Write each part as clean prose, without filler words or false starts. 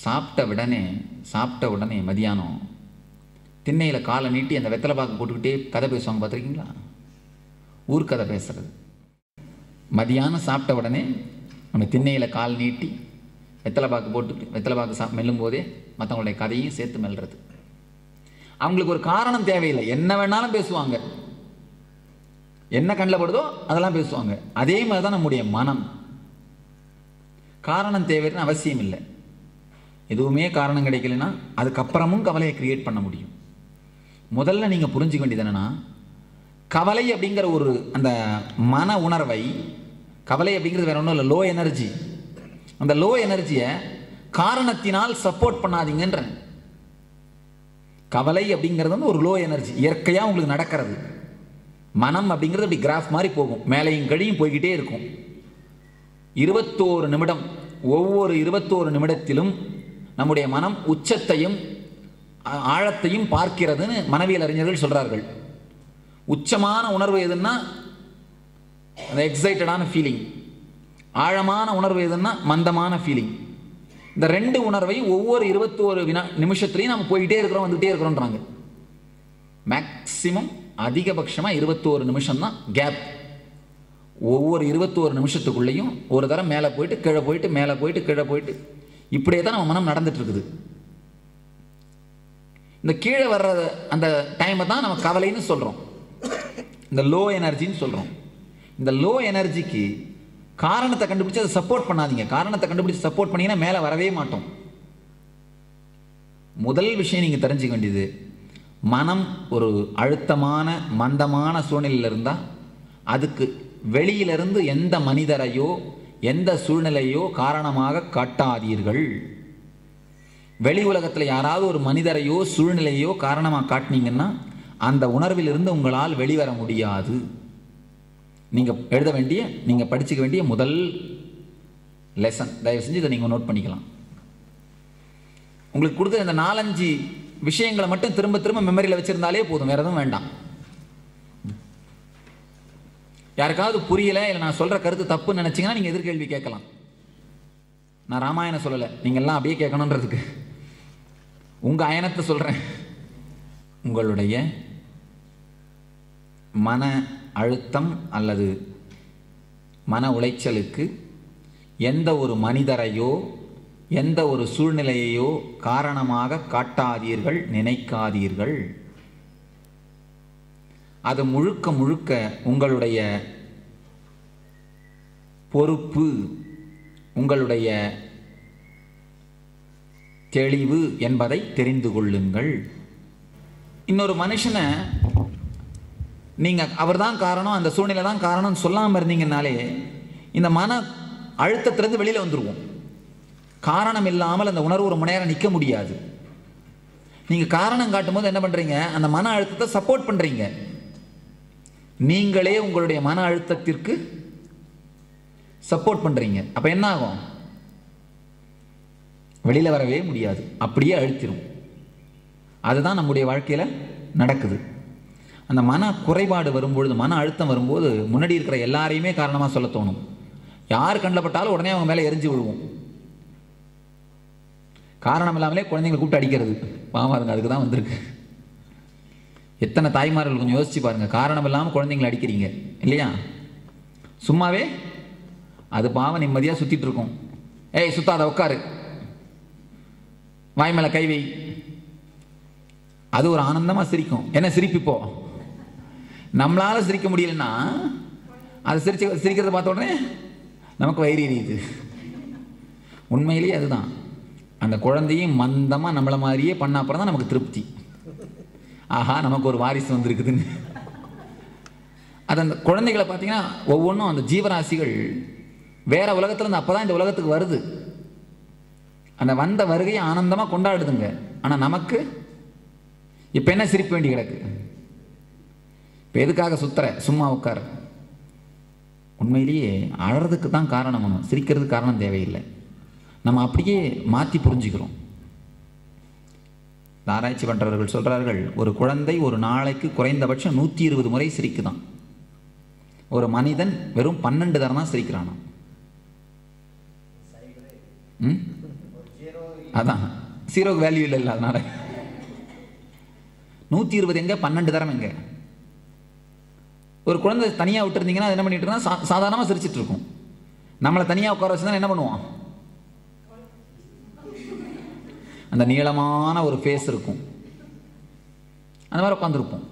சாப்பிட்ட உடனே மதியானம் திண்ணையில் காலை நீட்டி அந்த வெத்தலை பாக்கு போட்டுக்கிட்டே கதை பேசுவாங்க, பார்த்துருக்கீங்களா? ஊர்க்கதை பேசுறது. மதியானம் சாப்பிட்ட உடனே நம்ம திண்ணையில் கால் நீட்டி வெத்தலை பாக்கு போட்டுக்கிட்டு வெத்தலை பாக்கு மெல்லும் போதே மற்றவங்களுடைய கதையும் சேர்த்து மெல்றது. அவங்களுக்கு ஒரு காரணம் தேவையில்லை, என்ன வேணாலும் பேசுவாங்க, என்ன கண்ணில் படுதோ அதெல்லாம் பேசுவாங்க. அதே மாதிரி தான் நம்முடைய மனம். காரணம் தேவைன்னு அவசியம் இல்லை. எதுவுமே காரணம் கிடைக்கலன்னா அதுக்கப்புறமும் கவலையை கிரியேட் பண்ண முடியும். முதல்ல நீங்கள் புரிஞ்சுக்க வேண்டியது என்னன்னா, கவலை அப்படிங்கிற ஒரு அந்த மன உணர்வை, கவலை அப்படிங்கிறது வேற ஒன்றும் இல்லை, லோ எனர்ஜி. அந்த லோ எனர்ஜியை காரணத்தினால் சப்போர்ட் பண்ணாதீங்கன்ற. கவலை அப்படிங்கிறது வந்து ஒரு லோ எனர்ஜி, இயற்கையாக உங்களுக்கு நடக்கிறது. மனம் அப்படிங்கிறது அப்படி கிராஃப் மாதிரி போகும், மேலையும் கழியும் போய்கிட்டே இருக்கும். 21 நிமிடம், ஒவ்வொரு 21 நிமிடத்திலும் நம்முடைய மனம் உச்சத்தையும் ஆழத்தையும் பார்க்கிறதுன்னு மனவியல் அறிஞர்கள் சொல்றார்கள். உச்சமான உணர்வு எதுன்னா அந்த எக்ஸைட்டடான ஃபீலிங், ஆழமான உணர்வு எதுன்னா மந்தமான ஃபீலிங். இந்த ரெண்டு உணர்வையும் ஒவ்வொரு 21 நிமிஷத்துலையும் நம்ம போயிட்டே இருக்கிறோம், வந்துகிட்டே இருக்கிறோன்றாங்க. மேக்சிமம் அதிகபட்சமாக 21 நிமிஷம் தான் கேப். ஒவ்வொரு 21 நிமிஷத்துக்குள்ளேயும் ஒரு தரம் மேலே போயிட்டு கீழே போயிட்டு மேலே போயிட்டு கீழே போயிட்டு இப்படியே தான் நம்ம மனம் நடந்துட்டு இருக்குது. இந்த கீழே வர்ற அந்த டைமை தான் நம்ம கவலைன்னு சொல்கிறோம், இந்த லோ எனர்ஜின்னு சொல்கிறோம். இந்த லோ எனர்ஜிக்கு காரணத்தை கண்டுபிடிச்சு அதை சப்போர்ட் பண்ணாதீங்க. காரணத்தை கண்டுபிடிச்சு சப்போர்ட் பண்ணீங்கன்னா மேலே வரவே மாட்டோம். முதல் விஷயம் நீங்கள் தெரிஞ்சுக்க வேண்டியது, மனம் ஒரு அழுத்தமான மந்தமான சூழ்நிலையில் இருந்தால் அதுக்கு வெளியிலிருந்து எந்த மனிதரையோ எந்த சூழ்நிலையோ காரணமாக காட்டாதீர்கள். வெளி உலகத்தில் யாராவது ஒரு மனிதரையோ சூழ்நிலையோ காரணமாக காட்டினீங்கன்னா அந்த உணர்விலிருந்து உங்களால் வெளிவர முடியாது. நீங்கள் எழுத வேண்டிய, நீங்கள் படிச்சுக்க வேண்டிய முதல் லெசன், தயவு செஞ்சு இதை நீங்கள் நோட் பண்ணிக்கலாம். உங்களுக்கு கொடுத்த இந்த 4-5 விஷயங்களை மட்டும் திரும்ப திரும்ப மெமரியில் வச்சுருந்தாலே போதும், வேறு எதுவும் வேண்டாம். யாருக்காவது புரியலை இல்லை நான் சொல்கிற கருத்து தப்புன்னு நினச்சிங்கன்னா நீங்கள் எதிர்கேள்வி கேட்கலாம். நான் ராமாயணம் சொல்லலை, நீங்கள்லாம் அப்படியே கேட்கணுன்றதுக்கு உங்கள் அயனத்தை சொல்கிறேன். உங்களுடைய மன அழுத்தம் அல்லது மன உளைச்சலுக்கு எந்த ஒரு மனிதரையோ எந்த ஒரு சூழ்நிலையையோ காரணமாக காட்டாதீர்கள், நினைக்காதீர்கள். அது முழுக்க முழுக்க உங்களுடைய பொறுப்பு, உங்களுடைய தெளிவு என்பதை தெரிந்து கொள்ளுங்கள். இன்னொரு மனுஷனை நீங்கள் அவர் தான் காரணம், அந்த சூழ்நிலை தான் காரணம்னு சொல்லாமல் இருந்தீங்கன்னாலே இந்த மன அழுத்தத்திலிருந்து வெளியில் வந்துடுவோம். காரணம் இல்லாமல் அந்த உணர்வு ஒரு மணி நேரம் நிற்க முடியாது. நீங்கள் காரணம் காட்டும் போது என்ன பண்ணுறீங்க, அந்த மன அழுத்தத்தை சப்போர்ட் பண்ணுறீங்க. நீங்களே உங்களுடைய மன அழுத்தத்திற்கு சப்போர்ட் பண்ணுறீங்க. அப்போ என்ன ஆகும், வெளியில் வரவே முடியாது, அப்படியே அழுத்திடும். அதுதான் நம்முடைய வாழ்க்கையில் நடக்குது. அந்த மன குறைபாடு வரும்பொழுது, மன அழுத்தம் வரும்போது முன்னாடி இருக்கிற எல்லாரையுமே காரணமாக சொல்ல தோணும். யார் கண்ணில் பட்டாலும் உடனே அவங்க மேலே எரிஞ்சு விழுவோம். காரணம் இல்லாமலே குழந்தைங்களை கூப்பிட்டு அடிக்கிறது, பாவம் அதுக்கு தான் வந்திருக்கு. எத்தனை தாய்மார்கள் கொஞ்சம் யோசிச்சு பாருங்க, காரணம் இல்லாமல் குழந்தைங்களை அடிக்கிறீங்க இல்லையா? சும்மாவே அது பாவம் நிம்மதியாக சுற்றிட்டு இருக்கும். ஏய் சுத்தாத, உட்காரு, வாய் மேலே கை வை, அது ஒரு ஆனந்தமாக சிரிக்கும். என்ன சிரிப்பிப்போ, நம்மளால சிரிக்க முடியலன்னா அது சிரிக்கிறத பார்த்த உடனே நமக்கு வயிறு எரியுது. உண்மையிலேயே அதுதான். அந்த குழந்தையும் மந்தமாக நம்மளை மாதிரியே பண்ண அப்புறம் தான் நமக்கு திருப்தி. ஆஹா, நமக்கு ஒரு வாரிசு வந்திருக்குதுன்னு. அது அந்த குழந்தைகளை பார்த்தீங்கன்னா ஒவ்வொன்றும் அந்த ஜீவராசிகள் வேற உலகத்துலேருந்து அப்போ தான் இந்த உலகத்துக்கு வருது. அந்த வந்த வருகையை ஆனந்தமாக கொண்டாடுதுங்க. ஆனால் நமக்கு இப்போ என்ன சிரிப்பு வேண்டி கிடக்கு? இப்போ எதுக்காக சுத்துற, சும்மா உட்கார. உண்மையிலேயே அழறதுக்கு தான் காரணம், சிரிக்கிறதுக்கு காரணம் தேவையில்லை. நம்ம அப்படியே மாற்றி புரிஞ்சுக்கிறோம். ஆராய்ச்சி பண்ணுறவர்கள் சொல்கிறார்கள், ஒரு குழந்தை ஒரு நாளைக்கு குறைந்தபட்சம் 120 முறை சிரிக்குதான். ஒரு மனிதன் வெறும் 12 தரம் தான் சிரிக்கிறானா. அதான் ஜீரோக்கு வேல்யூ இல்லை. அதனால 120 எங்க, 12 தரம் எங்க? ஒரு குழந்தை தனியாக விட்டுருந்தீங்கன்னா அது என்ன பண்ணிட்டு இருக்கா, சாதாரணமாக சிரிச்சிட்டு இருக்கும். நம்மளை தனியாக உட்கார வச்சுதான் என்ன பண்ணுவோம், அந்த நீளமான ஒரு ஃபேஸ் இருக்கும், அந்த மாதிரி உட்காந்துருப்போம்.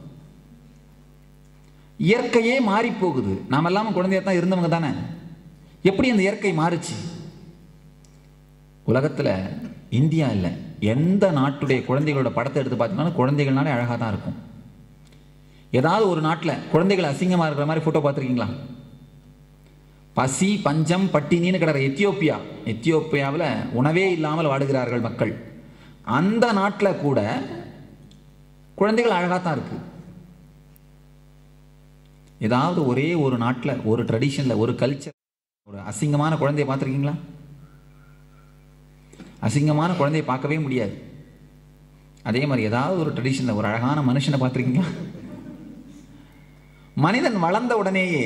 இயற்கையே மாறி போகுது. நாம் எல்லாமே குழந்தையா தான் இருந்தவங்க தானே. எப்படி அந்த இயற்கை மாறுச்சு? உலகத்தில் இந்தியா இல்லை, எந்த நாட்டுடைய குழந்தைகளோட படத்தை எடுத்து பார்த்தீங்கன்னா குழந்தைகள்னாலே அழகாக தான் இருக்கும். ஏதாவது ஒரு நாட்டில் குழந்தைகள் அசிங்கமாக இருக்கிற மாதிரி ஃபோட்டோ பார்த்துருக்கீங்களா? பசி பஞ்சம் பட்டினின்னு கிடக்கிற எத்தியோப்பியாவில் உணவே இல்லாமல் வாடுகிறார்கள் மக்கள். அந்த நாட்டில் கூட குழந்தைகள் அழகாக தான் இருக்கு. ஏதாவது ஒரே ஒரு நாட்டில், ஒரு ட்ரெடிஷனில், ஒரு கல்ச்சர், ஒரு அசிங்கமான குழந்தையை பார்த்துருக்கீங்களா? அசிங்கமான குழந்தையை பார்க்கவே முடியாது. அதே மாதிரி ஏதாவது ஒரு ட்ரெடிஷனில் ஒரு அழகான மனுஷனை பார்த்துருக்கீங்களா? மனிதன் வளர்ந்த உடனேயே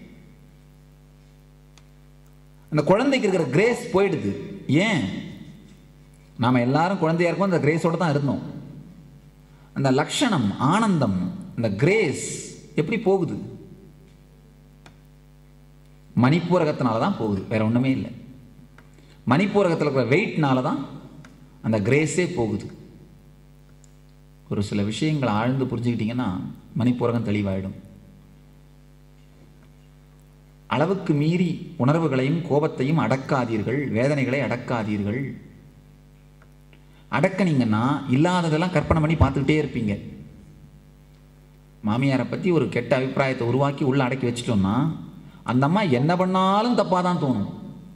அந்த குழந்தைக்கு இருக்கிற கிரேஸ் போயிடுது. ஏன்? நாம் எல்லாரும் குழந்தையா இருக்கோம், அந்த கிரேஸோடு தான் இருந்தோம். அந்த லட்சணம், ஆனந்தம், அந்த கிரேஸ் எப்படி போகுது? மணிப்பூரகத்தினால தான் போகுது, வேற ஒன்றுமே இல்லை. மணிப்பூரகத்தில் இருக்கிற வெயிட்னால தான் அந்த கிரேஸே போகுது. ஒரு சில விஷயங்களை ஆழ்ந்து புரிஞ்சுக்கிட்டீங்கன்னா மணிப்பூரகம் தெளிவாயிடும். அளவுக்கு மீறி உணர்வுகளையும் கோபத்தையும் அடக்காதீர்கள், வேதனைகளை அடக்காதீர்கள். அடக்கினீங்கன்னா இல்லாததெல்லாம் கற்பனை பண்ணி பார்த்துக்கிட்டே இருப்பீங்க. மாமியாரை பற்றி ஒரு கெட்ட அபிப்பிராயத்தை உருவாக்கி உள்ள அடக்கி வச்சிட்டோம்னா அந்த அம்மா என்ன பண்ணாலும் தப்பாக தான் தோணும்.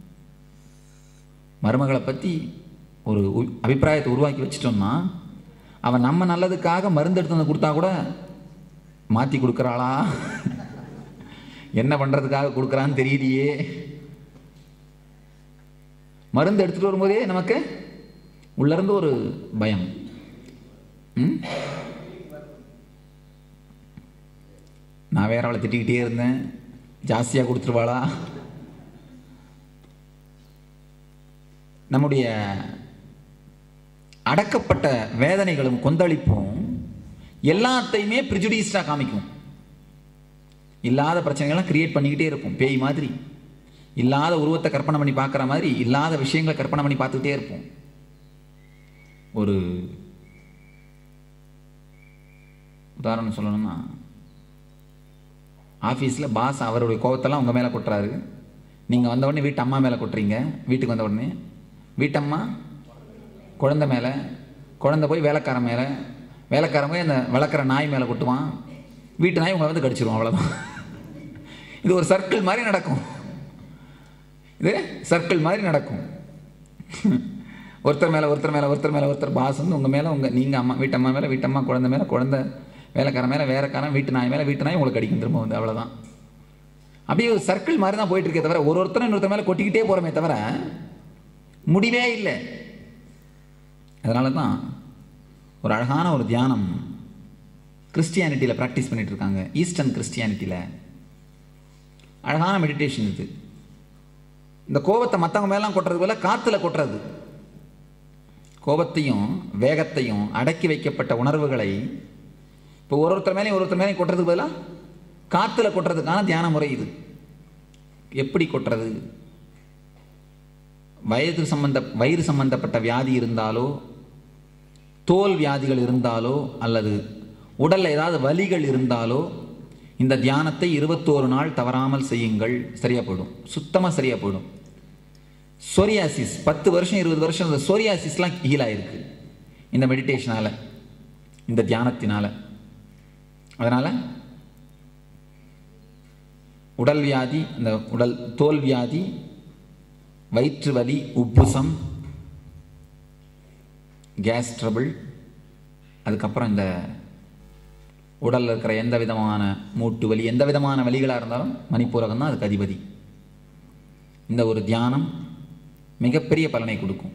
மருமகளை பற்றி ஒரு அபிப்பிராயத்தை உருவாக்கி வச்சிட்டோம்னா அவன் நம்ம நல்லதுக்காக மருந்து எடுத்து வந்து கொடுத்தா கூட மாற்றி கொடுக்குறாளா, என்ன பண்ணுறதுக்காக கொடுக்குறான்னு தெரியலையே. மருந்து எடுத்துகிட்டு வரும்போதே நமக்கு உள்ளேருந்து ஒரு பயம். நான் வேற அவளை திட்டிக்கிட்டே இருந்தேன், ஜாஸ்தியாக கொடுத்துருவாளா. நம்முடைய அடக்கப்பட்ட வேதனைகளும் கொந்தளிப்பும் எல்லாத்தையுமே ப்ரிஜுடிஸ்டாக காமிக்கும். இல்லாத பிரச்சனைகள்லாம் கிரியேட் பண்ணிக்கிட்டே இருக்கும். பேய் மாதிரி இல்லாத உருவத்தை கற்பனை பண்ணி பார்க்குற மாதிரி இல்லாத விஷயங்களை கற்பனை பண்ணி பார்த்துக்கிட்டே இருப்போம். ஒரு உதாரணம் சொல்லணும்னா, ஆஃபீஸில் பாஸ் அவருடைய கோபத்தெல்லாம் உங்கள் மேலே கொட்டுறாரு. நீங்கள் வந்த உடனே வீட்டு அம்மா மேலே கொட்டுறீங்க. வீட்டுக்கு வந்த உடனே வீட்டம்மா குழந்தை மேலே, குழந்தை போய் வேலைக்காரன் மேலே, வேலைக்காரன் போய் அந்த வளர்க்குற நாய் மேலே கொட்டுவான். வீட்டு நாய் உங்களை வந்து கடிச்சிருவோம். அவ்வளோதான். இது ஒரு சர்க்கிள் மாதிரி நடக்கும். இது சர்க்கிள் மாதிரி நடக்கும். ஒருத்தர் மேலே ஒருத்தர் மேலே ஒருத்தர் மேலே ஒருத்தர் பாஸ் வந்து உங்கள் மேலே, நீங்கள் அம்மா வீட்டம்மா மேலே, வீட்டம்மா குழந்தை மேலே, குழந்தை வேலைக்காரன் மேலே, வேலைக்காரன் வீட்டு நாய் மேலே, வீட்டு நாய் உங்களுக்கு அடிக்கும் திரும்ப வந்து. அவ்வளோதான். அப்படியே ஒரு சர்க்கிள் மாதிரி தான் போயிட்டு இருக்கே தவிர ஒருத்தர் இன்னொருத்தர் மேலே கொட்டிக்கிட்டே போகிறோமே தவிர முடிவே இல்லை. அதனால தான் ஒரு அழகான ஒரு தியானம் கிறிஸ்டியானிட்டியில் ப்ராக்டிஸ் பண்ணிட்டு இருக்காங்க. ஈஸ்டர்ன் கிறிஸ்டியானிட்டியில் அழகான மெடிடேஷன் இது. இந்த கோபத்தை மற்றவங்க மேலாம் கொட்டுறது போல காற்றுல கொட்டுறது. கோபத்தையும் வேகத்தையும் அடக்கி வைக்கப்பட்ட உணர்வுகளை இப்போ ஒருத்தர் மேலேயும் கொட்டுறதுக்கு பதிலாக காற்றுல கொட்டுறதுக்கான தியான முறை இது. எப்படி கொட்டுறது? வயிறு சம்பந்தப்பட்ட வியாதி இருந்தாலோ, தோல் வியாதிகள் இருந்தாலோ, அல்லது உடலில் ஏதாவது வலிகள் இருந்தாலோ இந்த தியானத்தை 21 நாள் தவறாமல் செய்யுங்கள். சரியாக போயிடும், சுத்தமாக சரியாக போயிடும். சோரியாசிஸ் 10 வருஷம் 20 வருஷம் இந்த சோரியாசிஸ்லாம் ஹீல் ஆகிருக்கு இந்த மெடிடேஷனால், இந்த தியானத்தினால். அதனால் உடல் வியாதி, இந்த தோல் வியாதி, வயிற்று வலி, உப்புசம், கேஸ் ட்ரபிள், அதுக்கப்புறம் இந்த உடலில் இருக்கிற எந்த விதமான மூட்டு வலி, எந்த விதமான வலிகளாக இருந்தாலும் மணிப்பூரகம் தான் அதுக்கு அதிபதி. இந்த ஒரு தியானம் மிகப்பெரிய பலனை கொடுக்கும்.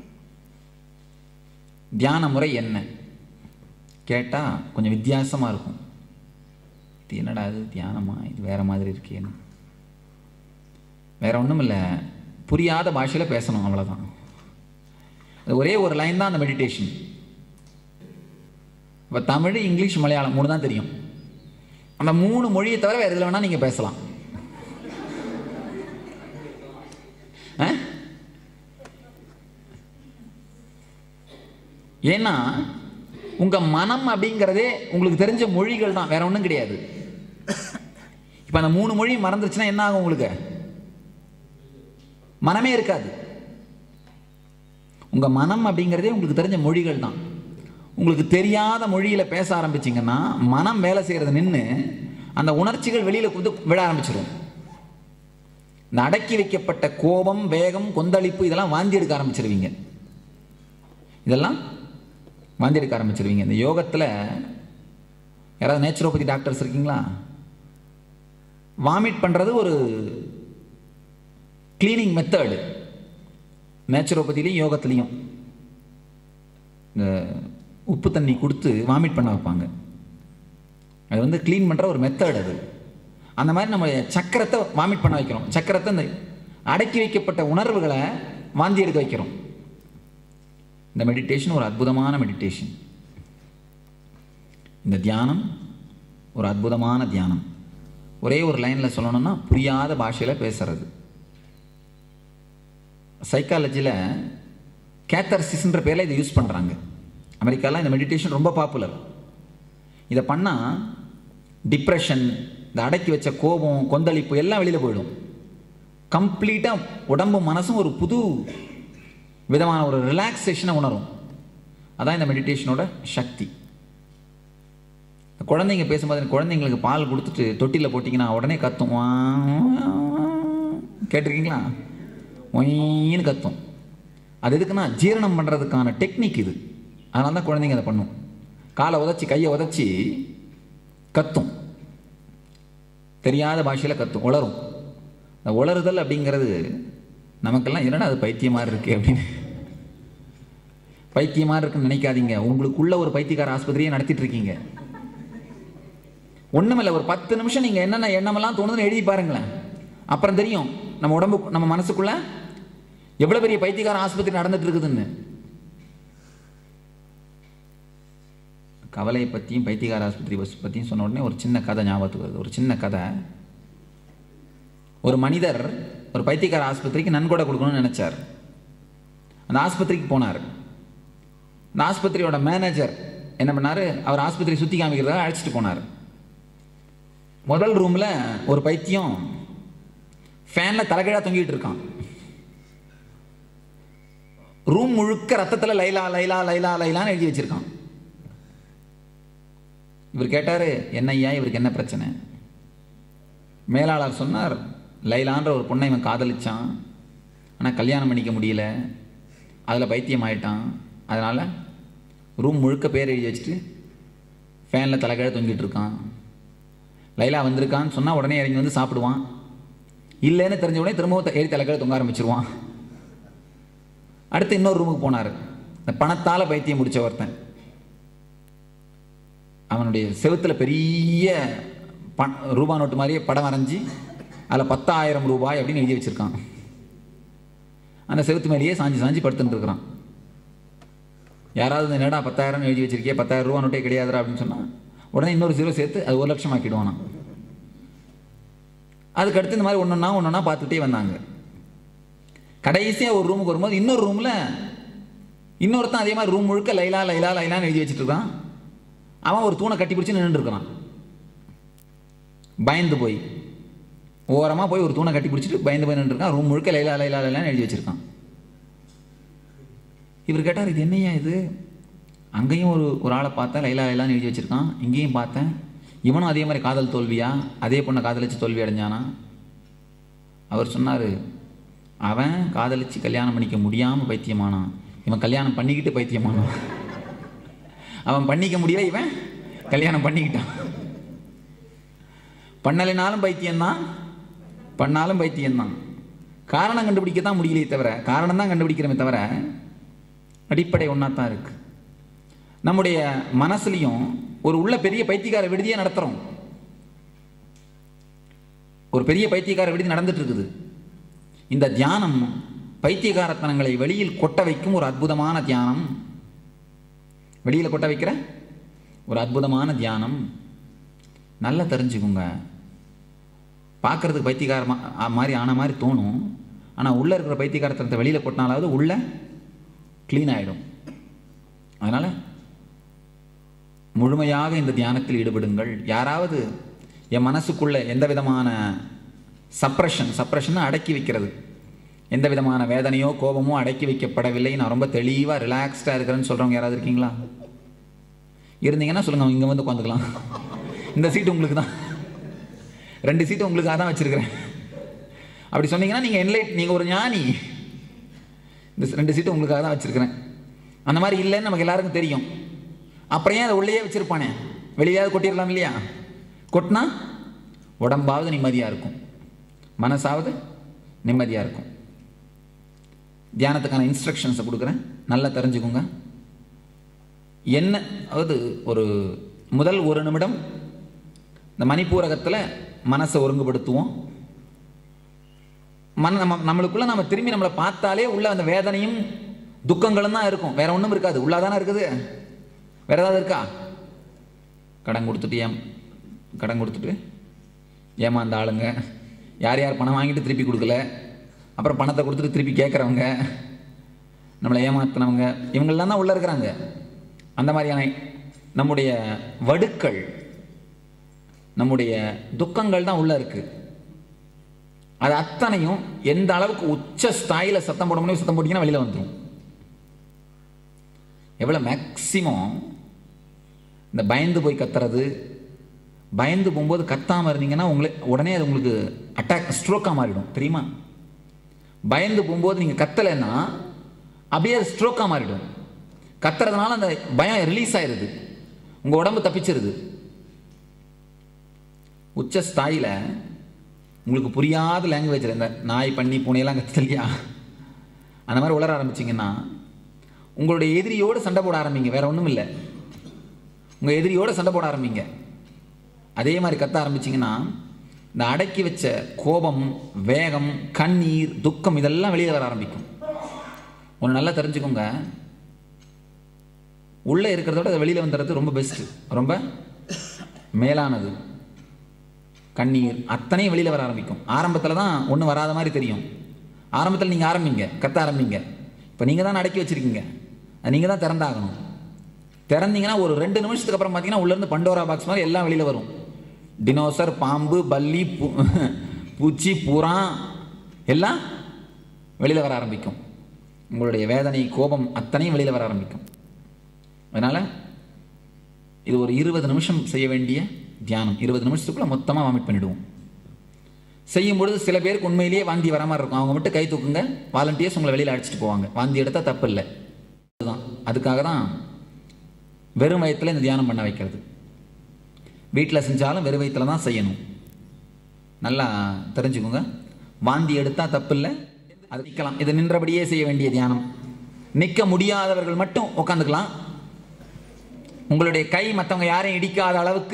தியான முறை என்ன கேட்டால் கொஞ்சம் வித்தியாசமாக இருக்கும். இது என்னடா அது தியானமா, இது வேறு மாதிரி இருக்கேன்னு. வேற ஒன்றும் இல்லை, புரியாத பாஷையில் பேசணும், அவ்வளோதான். ஒரே ஒரு லைன் தான் அந்த மெடிடேஷன். இப்போ தமிழ், இங்கிலீஷ், மலையாளம் 3 தான் தெரியும். அந்த 3 மொழியை தவிர வேறு எதில் வேணால் நீங்கள் பேசலாம். ஏன்னா உங்கள் மனம் அப்படிங்கிறதே உங்களுக்கு தெரிஞ்ச மொழிகள் தான், வேற ஒன்றும் கிடையாது. இப்போ அந்த 3 மொழி மறந்துருச்சுன்னா என்ன ஆகும்? உங்களுக்கு மனமே இருக்காது. உங்கள் மனம் அப்படிங்கிறதே உங்களுக்கு தெரிஞ்ச மொழிகள் தான். உங்களுக்கு தெரியாத மொழியில் பேச ஆரம்பிச்சிங்கன்னா மனம் வேலை செய்கிறது நின்று அந்த உணர்ச்சிகள் வெளியில் விட ஆரம்பிச்சிடும். இந்த அடக்கி வைக்கப்பட்ட கோபம், வேகம், கொந்தளிப்பு இதெல்லாம் வாந்தி எடுக்க ஆரம்பிச்சிருவீங்க. இதெல்லாம் வாந்தி எடுக்க ஆரம்பிச்சிருவீங்க. இந்த யோகத்தில் யாராவது நேச்சுரோபதி டாக்டர்ஸ் இருக்கீங்களா? வாமிட் பண்ணுறது ஒரு கிளீனிங் மெத்தடு. நேச்சுரோபதிலையும் யோகத்துலேயும் இந்த உப்பு தண்ணி கொடுத்து வாமிட் பண்ண வைப்பாங்க. அது வந்து க்ளீன் பண்ணுற ஒரு மெத்தட் அது. அந்த மாதிரி நம்ம சக்கரத்தை வாமிட் பண்ண வைக்கிறோம். சக்கரத்தை இந்த அடக்கி வைக்கப்பட்ட உணர்வுகளை வாந்தி எடுக்க வைக்கிறோம். இந்த மெடிடேஷன் ஒரு அற்புதமான மெடிடேஷன். இந்த தியானம் ஒரு அற்புதமான தியானம். ஒரே ஒரு லைனில் சொல்லணும்னா புரியாத பாஷையில் பேசுறது. சைக்காலஜியில் கேத்தர்சிஸ்ன்ற பேரில் இதை யூஸ் பண்ணுறாங்க. அமெரிக்காவில் இந்த மெடிடேஷன் ரொம்ப பாப்புலர். இதை பண்ணால் டிப்ரெஷன், இந்த அடக்கி வச்ச கோபம், கொந்தளிப்பு எல்லாம் வெளியில் போயிடும். கம்ப்ளீட்டாக உடம்பும் மனசும் ஒரு புது விதமான ஒரு ரிலாக்ஸேஷனை உணரும். அதான் இந்த மெடிடேஷனோட சக்தி. குழந்தைங்க பேசும்போது குழந்தைங்களுக்கு பால் கொடுத்துட்டு தொட்டியில் போட்டிங்கன்னா உடனே கத்தும். கேட்டிருக்கீங்களா? ஒயின்னு கத்தும். அது எதுக்குன்னா ஜீரணம் பண்ணுறதுக்கான டெக்னிக் இது. அதனால தான் குழந்தைங்க அதை பண்ணும். காலை உதச்சி கையை உதச்சி கத்தும். தெரியாத பாஷையில் கத்தும், உளரும். இந்த உளறுதல் அப்படிங்கிறது நமக்கெல்லாம் என்னடா அது பைத்தியமாக இருக்குது அப்படின்னு பைத்தியமாக இருக்குன்னு நினைக்காதீங்க. உங்களுக்குள்ள ஒரு பைத்தியக்கார ஆஸ்பத்திரியை நடத்திட்டு இருக்கீங்க. ஒன்றுமில்லை, ஒரு 10 நிமிஷம் நீங்கள் என்னென்ன எண்ணமெல்லாம் தோணுதுன்னு எழுதி பாருங்களேன். அப்புறம் தெரியும் நம்ம உடம்பு, நம்ம மனசுக்குள்ள எவ்வளோ பெரிய பைத்தியக்கார ஆஸ்பத்திரி நடந்துட்டு இருக்குதுன்னு. கவலையை பற்றியும் பைத்தியக்கார ஆஸ்பத்திரி பற்றியும் சொன்ன உடனே ஒரு சின்ன கதை ஞாபகத்துக்கு வருது. ஒரு சின்ன கதை. ஒரு மனிதர் ஒரு பைத்தியக்கார ஆஸ்பத்திரிக்கு நன்கொடை கொடுக்கணும்னு நினச்சார். அந்த ஆஸ்பத்திரிக்கு போனார். அந்த ஆஸ்பத்திரியோட மேனேஜர் என்ன பண்ணார்? அவர் ஆஸ்பத்திரி சுற்றி காமிக்கிறதாக அழைச்சிட்டு போனார். முதல் ரூமில் ஒரு பைத்தியம் ஃபேனில் தலைகீழாக தொங்கிட்டு இருக்கான். ரூம் முழுக்க ரத்தத்தில் லைலா லைலா லைலா லைலான்னு எழுதி வச்சிருக்கான். இவர் கேட்டார், என்ன ஐயா இவருக்கு என்ன பிரச்சனை? மேலாளர் சொன்னார், லைலான்ற ஒரு பொண்ணை இவன் காதலிச்சான், ஆனால் கல்யாணம் பண்ணிக்க முடியல, அதில் பைத்தியம் ஆயிட்டான். அதனால் ரூம் முழுக்க பேர் எழுதி வச்சுட்டு ஃபேனில் தலைகீழ தொங்கிட்டு இருக்கான். லைலா வந்திருக்கான்னு சொன்னால் உடனே இறங்கி வந்து சாப்பிடுவான். இல்லைன்னு தெரிஞ்ச உடனே திரும்பவும் எழுதி தலைகீழ தொங்க ஆரம்பிச்சிருவான். அடுத்து இன்னொரு ரூமுக்கு போனார். இந்த பணத்தால் பைத்தியம் முடிச்ச ஒருத்தன். அவனுடைய செவுத்தில் பெரிய ரூபா நோட்டு மாதிரியே படம் வரைஞ்சி அதில் 10,000 ரூபாய் அப்படின்னு எழுதி வச்சுருக்கான். அந்த செவுத்து மேலேயே சாஞ்சி சாஞ்சி படுத்துட்டு இருக்கிறான். யாராவது என்னடா 10,000 எழுதி வச்சிருக்கே, 10,000 ரூபா நோட்டே கிடையாதுரா அப்படின்னு சொன்னால் உடனே இன்னொரு 0 சேர்த்து அது 1 லட்சம் ஆக்கிடுவானா. அதுக்கடுத்து இந்த மாதிரி ஒன்றொன்னா பார்த்துக்கிட்டே வந்தாங்க. கடைசியாக ஒரு ரூமுக்கு வரும்போது இன்னொரு ரூமில் இன்னொருத்தான் அதே மாதிரி ரூம் முழுக்க லைலா லைலா லைலான்னு எழுதி வச்சுட்டு இருக்கான். அவன் ஒரு தூணை கட்டி பிடிச்சி நின்றுட்டு இருக்கிறான். பயந்து போய் ஓரமாக போய் ஒரு தூணை கட்டி பிடிச்சிட்டு பயந்து போய் நின்றுருக்கான். ரூம் முழுக்க லைலா லைலா லைலான்னு எழுதி வச்சுருக்கான். இவர் கேட்டார், இது என்னையா இது? அங்கேயும் ஒரு ஆளை பார்த்தேன், லைலா லைலான்னு எழுதி வச்சுருக்கான். இங்கேயும் பார்த்தேன், இவனும் அதே மாதிரி காதல் தோல்வியா, அதே பொண்ணை காதலிச்சு தோல்வி அடைஞ்சானா? அவர் சொன்னார், அவன் காதலிச்சு கல்யாணம் பண்ணிக்க முடியாமல் பைத்தியமானான், இவன் கல்யாணம் பண்ணிக்கிட்டு பைத்தியமானான். அவன் பண்ணிக்க முடியல, இவன் கல்யாணம் பண்ணிக்கிட்டான். பண்ணலைனாலும் பைத்தியம்தான், பண்ணாலும் பைத்தியம்தான். காரணம் கண்டுபிடிக்கத்தான் முடியலையே தவிர, காரணம் தான் கண்டுபிடிக்கிறமே தவிர அடிப்படை ஒன்றா தான் இருக்கு. நம்முடைய மனசுலையும் ஒரு உள்ள பெரிய பைத்தியக்கார விடுதியை நடத்துகிறோம். ஒரு பெரிய பைத்தியக்கார விடுதி நடந்துட்டு இருக்குது. இந்த தியானம் பைத்தியகாரத்தனங்களை வெளியில் கொட்ட வைக்கும் ஒரு அற்புதமான தியானம். வெளியில் கொட்ட வைக்கிற ஒரு அற்புதமான தியானம். நல்லா தெரிஞ்சுக்குங்க. பார்க்குறதுக்கு பைத்தியகார மாதிரி ஆன மாதிரி தோணும். ஆனால் உள்ளே இருக்கிற பைத்தியகாரத்தனத்தை வெளியில் கொட்டினாலாவது உள்ளே க்ளீன் ஆகிடும். அதனால் முழுமையாக இந்த தியானத்தில் ஈடுபடுங்கள். யாராவது என் மனசுக்குள்ளே எந்த விதமான சப்ரஷன் அடக்கி வைக்கிறது, எந்த விதமான வேதனையோ கோபமோ அடக்கி வைக்கப்படவில்லை, நான் ரொம்ப தெளிவாக ரிலாக்ஸ்டாக இருக்கிறேன்னு சொல்கிறவங்க யாராவது இருக்கீங்களா? இருந்தீங்கன்னா சொல்லுங்கள், இங்கே வந்து உட்காந்துக்கலாம். இந்த சீட்டு உங்களுக்கு தான், 2 சீட்டு உங்களுக்காக தான் வச்சுருக்கிறேன். அப்படி சொன்னீங்கன்னா நீங்கள் ஒரு ஞானி. இந்த 2 சீட்டு உங்களுக்காக தான் வச்சுருக்கிறேன். அந்த மாதிரி இல்லைன்னு நமக்கு எல்லாருக்கும் தெரியும். அப்புறம் ஏன் அதை உள்ளேயே வச்சுருப்பானே, வெளியாவது கொட்டிடலாம் இல்லையா? கொட்டினா உடம்பாவது நிம்மதியாக இருக்கும், மனசாவது நிம்மதியாக இருக்கும். தியானத்துக்கான இன்ஸ்ட்ரக்ஷன்ஸை கொடுக்குறேன், நல்லா தெரிஞ்சுக்கோங்க. என்ன அதாவது முதல் 1 நிமிடம் இந்த மணிப்பூரகத்தில் மனசை ஒருங்குபடுத்துவோம். நம்மளுக்குள்ள நம்ம திரும்பி நம்மளை பார்த்தாலே உள்ள அந்த வேதனையும் துக்கங்களும் தான் இருக்கும், வேற ஒன்றும் இருக்காது. உள்ளாதானே இருக்குது, வேற ஏதாவது இருக்கா? கடன் கொடுத்துட்டு ஏமாந்த ஆளுங்க, யார் யார் பணம் வாங்கிட்டு திருப்பி கொடுக்கல, அப்புறம் பணத்தை கொடுத்துட்டு திருப்பி கேட்குறவங்க, நம்மளை ஏமாத்தினவங்க, இவங்கெல்லாம் தான் உள்ளே இருக்கிறாங்க. அந்த மாதிரியான நம்முடைய வடுக்கள், நம்முடைய துக்கங்கள் தான் உள்ளே இருக்குது. அது அத்தனையும் எந்த அளவுக்கு உச்ச ஸ்தாயில் சத்தம் போட முடியும் சத்தம் போட்டிங்கன்னா வெளியில் வந்துடும். எவ்வளோ மேக்சிமம் இந்த பயந்து போய் கத்துறது, பயந்து போகும்போது கத்தாமல் இருந்தீங்கன்னா உடனே அது உங்களுக்கு ஸ்ட்ரோக்காக மாறிடும், தெரியுமா? பயந்து போகும்போது நீங்கள் கத்தலைன்னா அப்படியே அது ஸ்ட்ரோக்காக மாறிடும். கத்துறதுனால அந்த பயம் ரிலீஸ் ஆயிடுது, உங்கள் உடம்பு தப்பிச்சிருது. உச்ச ஸ்தாயில் உங்களுக்கு புரியாத லாங்குவேஜில் இந்த நாய் பண்ணி பூனையெல்லாம் கற்றுது இல்லையா, அந்த மாதிரி உளர ஆரம்பிச்சிங்கன்னா உங்களுடைய எதிரியோடு சண்டை போட ஆரம்பிங்க. வேற ஒன்றும் இல்லை, உங்கள் எதிரியோடு சண்டை போட ஆரம்பிங்க. அதே மாதிரி கத்த ஆரம்பிச்சிங்கன்னா இந்த அடக்கி வச்ச கோபம், வேகம், கண்ணீர், துக்கம் இதெல்லாம் வெளியே வர ஆரம்பிக்கும். ஒன்று நல்லா தெரிஞ்சுக்கோங்க, உள்ளே இருக்கிறத விட அதை வெளியில் வந்துடுறது ரொம்ப பெஸ்ட்டு, ரொம்ப மேலானது. கண்ணீர் அத்தனையும் வெளியில் வர ஆரம்பிக்கும். ஆரம்பத்தில் தான் ஒன்றும் வராத மாதிரி தெரியும். ஆரம்பத்தில் நீங்கள் ஆரம்பிங்க, கத்த ஆரம்பிங்க. இப்போ நீங்கள் தான் அடக்கி வச்சுருக்கீங்க, அது நீங்கள் தான் திறந்தாகணும். திறந்தீங்கன்னா ஒரு 2 நிமிஷத்துக்கு அப்புறம் பார்த்தீங்கன்னா உள்ளேருந்து பண்டோரா பாக்ஸ் மாதிரி எல்லாம் வெளியில் வரும். டினோசர், பாம்பு, பல்லி, பூச்சி, புறா எல்லாம் வெளியில் வர ஆரம்பிக்கும். உங்களுடைய வேதனை, கோபம் அத்தனையும் வெளியில் வர ஆரம்பிக்கும். அதனால் இது ஒரு 20 நிமிஷம் செய்ய வேண்டிய தியானம். 20 நிமிஷத்துக்குள்ளே மொத்தமாக வாமிட் பண்ணிவிடுவோம். செய்யும் பொழுது சில பேருக்கு உண்மையிலேயே வாந்தி வர மாதிரி இருக்கும். அவங்க மட்டும் கை தூக்குங்க, வாலண்டியர்ஸ் உங்களை வெளியில் அடிச்சுட்டு போவாங்க. வாந்தி எடுத்தால் தப்பு இல்லை, அதுதான். அதுக்காக தான் வெறும் வயிற்றில் இந்த தியானம் பண்ண வைக்கிறது. வீட்டில் செஞ்சாலும் வெறும் வயிற்றில் தான் செய்யணும். நல்லா தெரிஞ்சுக்கோங்க. வாந்தி எடுத்தால் தப்பு இல்லை, அது நிற்கலாம். இது நின்றபடியே செய்ய வேண்டிய தியானம். நிற்க முடியாதவர்கள் மட்டும் உட்காந்துக்கலாம். உங்களுடைய கை மற்றவங்க யாரையும் இடிக்காத அளவுக்கு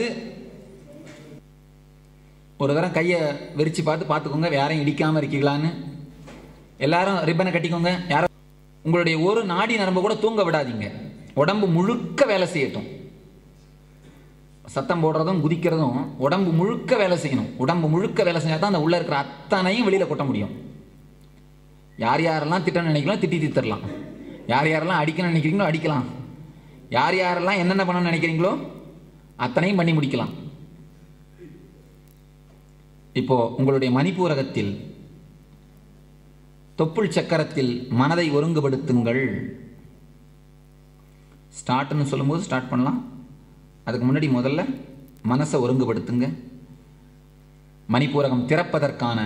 ஒரு தரம் கையை விரித்து பார்த்துக்கோங்க, யாரையும் இடிக்காமல் இருக்கீங்களான்னு. எல்லாரும் ரிப்பனை கட்டிக்கோங்க. யாரும் உங்களுடைய ஒரு நாடி நரம்பு கூட தூங்க விடாதீங்க. உடம்பு முழுக்க வேலை செய்யட்டும். சத்தம் போடுறதும் குதிக்கிறதும் உடம்பு முழுக்க வேலை செய்யணும். உடம்பு முழுக்க வேலை செஞ்சால் தான் அந்த உள்ளே இருக்கிற அத்தனையும் வெளியில் கொட்ட முடியும். யார் யாரெல்லாம் திட்டணும்னு நினைக்கலாம் திட்டி தீர்த்தரலாம். யார் யாரெல்லாம் அடிக்கணும்னு நினைக்கிறீங்களோ அடிக்கலாம். யார் யாரெல்லாம் என்னென்ன பண்ணணும்னு நினைக்கிறீங்களோ அத்தனையும் பண்ணி முடிக்கலாம். இப்போ உங்களுடைய மணிப்பூரகத்தில் தொப்புள் சக்கரத்தில் மனதை ஒருங்குபடுத்துங்கள். ஸ்டார்ட்னு சொல்லும்போது ஸ்டார்ட் பண்ணலாம். அதுக்கு முன்னாடி முதல்ல மனசை ஒருங்குபடுத்துங்க. மணிப்பூரகம் திறப்பதற்கான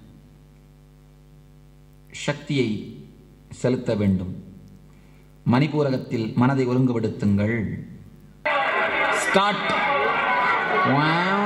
சக்தியை செலுத்த வேண்டும். மணிப்பூரகத்தில் மனதை ஒருங்குபடுத்துங்கள். ஸ்டார்ட்.